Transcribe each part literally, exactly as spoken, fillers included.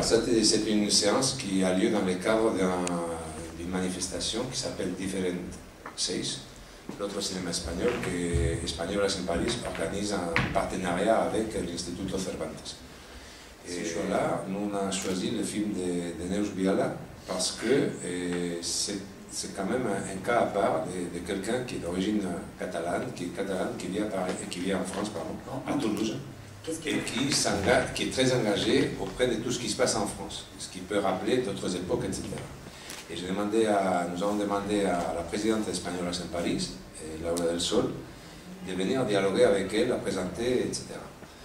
c'est une séance qui a lieu dans le cadre d'une manifestation qui s'appelle Different Seis. L'autre cinéma espagnol, que Españolas en Paris organise un partenariat avec l'Instituto Cervantes. Et là, nous on a choisi le film de, de Neus Viala parce que c'est quand même un, un cas à part de, de quelqu'un qui est d'origine catalane, qui est catalane, qui vit à Paris, qui vit en France, pardon, à Toulouse, et qui, qui est très engagé auprès de tout ce qui se passe en France, ce qui peut rappeler d'autres époques, et cetera. Et j'ai demandé à, nous avons demandé à la présidente espagnole en Paris, Laura del Sol, de venir dialoguer avec elle, la présenter, et cetera.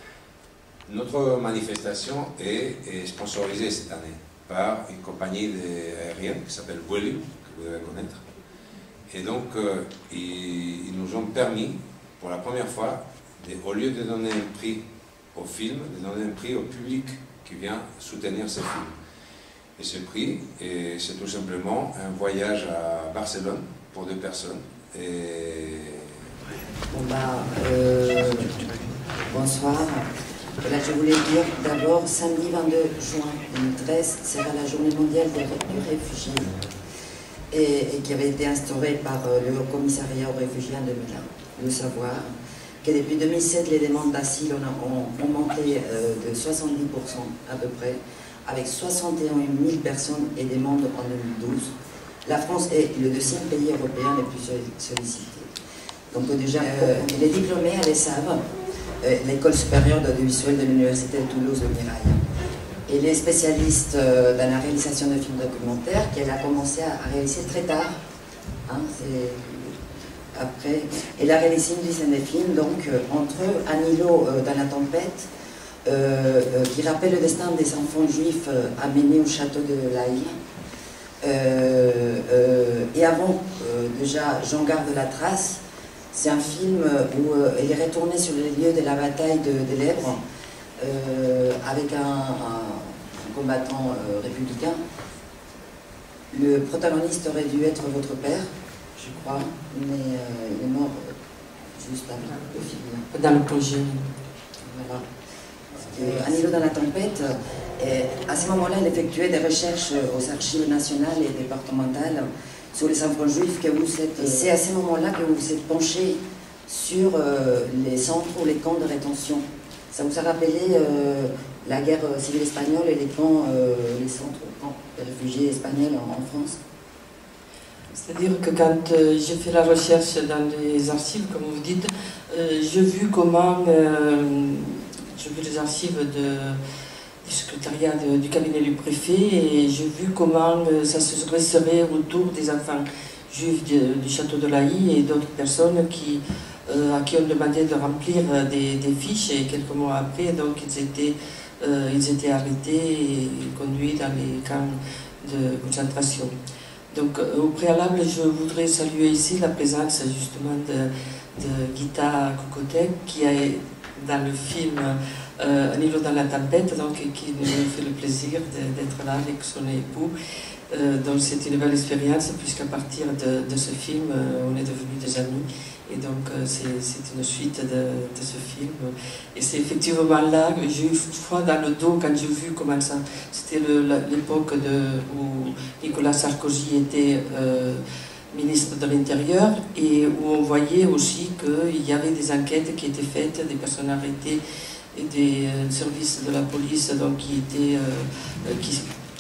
Notre manifestation est, est sponsorisée cette année par une compagnie aérienne qui s'appelle Vueling, que vous devez connaître. Et donc, euh, ils, ils nous ont permis, pour la première fois, de, au lieu de donner un prix au film, de donner un prix au public qui vient soutenir ce film. Et ce prix, c'est tout simplement un voyage à Barcelone pour deux personnes. Et... Bon bah, euh, bonsoir. Voilà, je voulais dire d'abord, samedi vingt-deux juin deux mille treize sera la journée mondiale des réfugiés et, et qui avait été instaurée par le Haut Commissariat aux réfugiés en deux mille un. Le savoir que depuis deux mille sept, les demandes d'asile ont, ont, ont monté euh, de soixante-dix pour cent à peu près, avec soixante et un mille personnes et demandes en deux mille douze. La France est le deuxième pays européen le plus sollicité. Donc déjà, euh, elle est diplômée à l'E S A V, euh, l'école supérieure d'audiovisuel de l'Université de Toulouse de Mirail. Elle est spécialiste euh, dans la réalisation de films documentaires qu'elle a commencé à, à réaliser très tard. Hein, après, elle a réalisé une dizaine de films, donc euh, entre Anilo euh, dans la tempête, Euh, euh, qui rappelle le destin des enfants juifs euh, amenés au château de La Île. Euh, euh, et avant, euh, déjà, J'en garde la trace. C'est un film où euh, elle est retournée sur les lieux de la bataille de, de l'Èbre euh, avec un, un, un combattant euh, républicain. Le protagoniste aurait dû être votre père, je crois, mais euh, il est mort juste avant le film. Dans le projet. Voilà. Euh, Anilo dans la tempête, et à ce moment-là, elle effectuait des recherches aux archives nationales et départementales sur les enfants juifs que vous êtes. C'est à ce moment-là que vous vous êtes penché sur euh, les centres ou les camps de rétention. Ça vous a rappelé euh, la guerre civile espagnole et les camps, euh, les centres camps de réfugiés espagnols en, en France? C'est-à-dire que quand euh, j'ai fait la recherche dans les archives, comme vous dites, euh, j'ai vu comment... Euh, J'ai vu les archives de, du secrétariat de, du cabinet du préfet et j'ai vu comment euh, ça se resserrait autour des enfants juifs de, du château de La Île et d'autres personnes qui, euh, à qui on demandait de remplir des, des fiches et quelques mois après, donc ils étaient, euh, ils étaient arrêtés et conduits dans les camps de concentration. Donc euh, au préalable, je voudrais saluer ici la présence justement de, de Gita Kokotek qui a dans le film euh, Anilo dans la tempête, donc qui nous fait le plaisir d'être là avec son époux. Euh, donc c'est une belle expérience puisqu'à partir de, de ce film, euh, on est devenus des amis et donc euh, c'est une suite de, de ce film. Et c'est effectivement là que j'ai eu froid dans le dos quand j'ai vu comment ça... C'était l'époque où Nicolas Sarkozy était... Euh, ministre de l'Intérieur, et où on voyait aussi qu'il y avait des enquêtes qui étaient faites, des personnes arrêtées et des euh, services de la police donc, qui étaient... Euh, qui,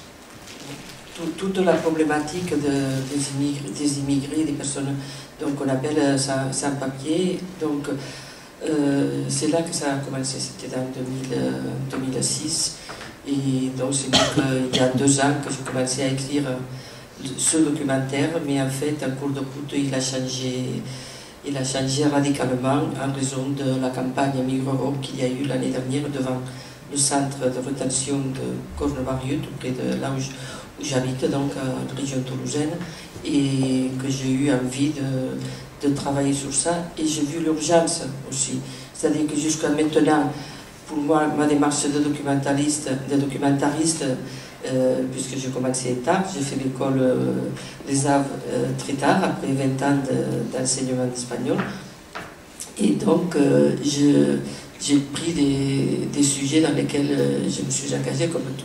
tout, toute la problématique de, des, immigrés, des immigrés, des personnes qu'on appelle sans, sans papier. Donc euh, c'est là que ça a commencé, c'était en deux mille six. Et donc c'est il y a deux ans que j'ai commencé à écrire ce documentaire, mais en fait, en cours de route, il a changé, il a changé radicalement en raison de la campagne Migre Europe qu'il y a eu l'année dernière devant le centre de rétention de Cornevarieux, tout près de là où j'habite, donc à la région toulousaine, et que j'ai eu envie de, de travailler sur ça, et j'ai vu l'urgence aussi. C'est-à-dire que jusqu'à maintenant, pour moi, ma démarche de documentaliste, de documentariste, Euh, puisque j'ai commencé tard, j'ai fait l'école euh, des arts euh, très tard, après vingt ans d'enseignement de, d'espagnol. Et donc, euh, j'ai pris des, des sujets dans lesquels euh, je me suis engagée, comme tout,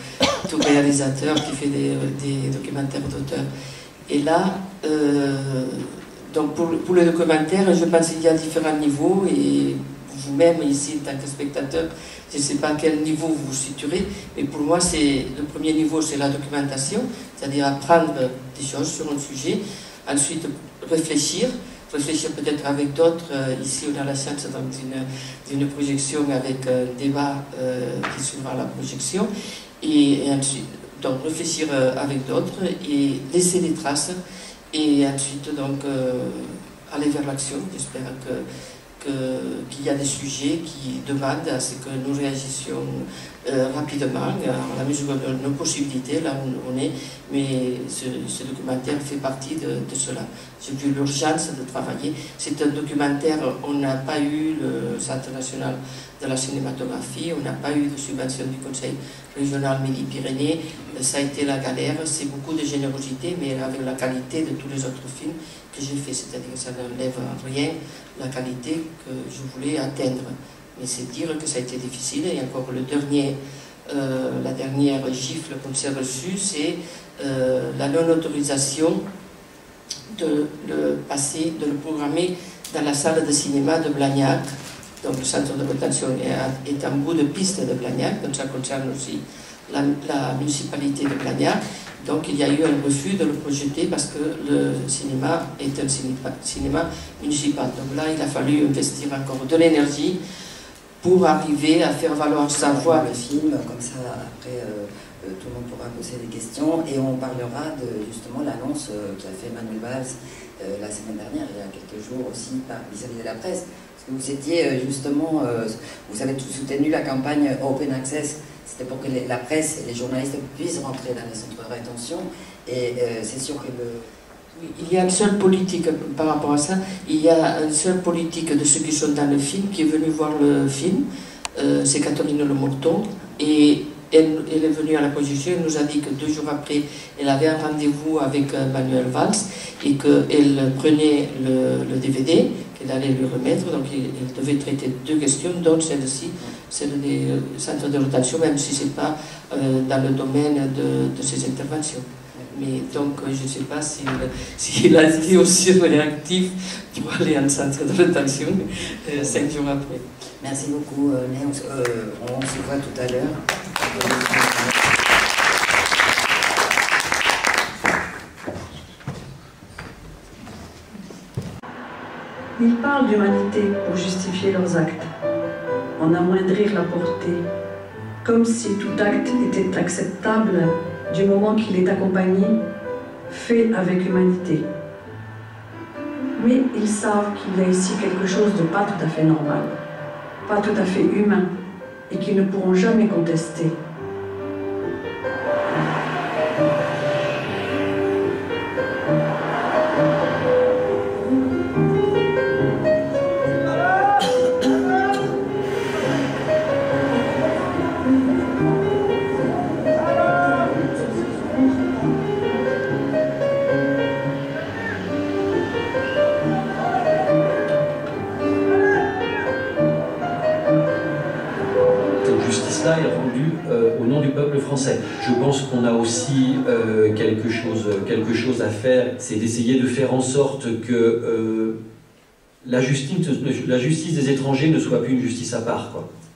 tout réalisateur qui fait des, des documentaires d'auteur. Et là, euh, donc pour, pour le documentaire, je pense qu'il y a différents niveaux, et vous-même ici, en tant que spectateur, je ne sais pas à quel niveau vous vous situerez, mais pour moi, c'est le premier niveau, c'est la documentation, c'est-à-dire apprendre des choses sur un sujet, ensuite réfléchir, réfléchir peut-être avec d'autres. Ici, on a la chance d'une projection avec un débat euh, qui suivra la projection, et, et ensuite, donc réfléchir avec d'autres et laisser des traces, et ensuite donc euh, aller vers l'action. J'espère que qu'il y a des sujets qui demandent à ce que nous réagissions euh, rapidement, à la mesure de nos possibilités, là où on est, mais ce, ce documentaire fait partie de, de cela. J'ai vu l'urgence de travailler. C'est un documentaire, on n'a pas eu le Centre national de la cinématographie, on n'a pas eu de subvention du Conseil régional Midi-Pyrénées, ça a été la galère, c'est beaucoup de générosité, mais avec la qualité de tous les autres films que j'ai fait, c'est-à-dire que ça n'enlève rien la qualité que je voulais atteindre. Mais c'est dire que ça a été difficile, et encore le dernier, euh, la dernière gifle qu'on s'est reçue, c'est euh, la non-autorisation de le passer, de le programmer dans la salle de cinéma de Blagnac. Donc le centre de rétention est, est en bout de piste de Blagnac, donc ça concerne aussi la, la municipalité de Blagnac. Donc il y a eu un refus de le projeter parce que le cinéma est un cinéma, cinéma municipal. Donc là, il a fallu investir encore de l'énergie pour arriver à faire valoir sa voix. Le film, comme ça, après, euh, euh, tout le monde pourra poser des questions, et on parlera de justement l'annonce euh, qu'a fait Manuel Valls euh, la semaine dernière, il y a quelques jours aussi, vis-à-vis de la presse. Parce que vous étiez euh, justement, euh, vous avez soutenu la campagne Open Access. C'était pour que les, la presse et les journalistes puissent rentrer dans les centres de rétention, et euh, c'est sûr que le... Oui, il y a une seule politique par rapport à ça, il y a une seule politique de ceux qui sont dans le film, qui est venu voir le film, euh, c'est Catherine Le Morton, et elle, elle est venue à la projection, elle nous a dit que deux jours après, elle avait un rendez-vous avec Manuel Valls, et qu'elle prenait le, le D V D, qu'elle allait lui remettre, donc elle devait traiter deux questions, dont celle-ci, celle des centres de rétention, même si ce n'est pas euh, dans le domaine de, de ses interventions. Mais donc, je ne sais pas s'il si, si a été aussi réactif pour aller en centre de rétention euh, cinq jours après. Merci beaucoup, euh, Léon. Euh, on se voit tout à l'heure. Ils parlent d'humanité pour justifier leurs actes, en amoindrir la portée, comme si tout acte était acceptable du moment qu'il est accompagné, fait avec humanité. Mais ils savent qu'il y a ici quelque chose de pas tout à fait normal, pas tout à fait humain, et qu'ils ne pourront jamais contester. Français. Je pense qu'on a aussi euh, quelque chose, quelque chose à faire, c'est d'essayer de faire en sorte que euh, la justice, la justice des étrangers ne soit plus une justice à part, quoi.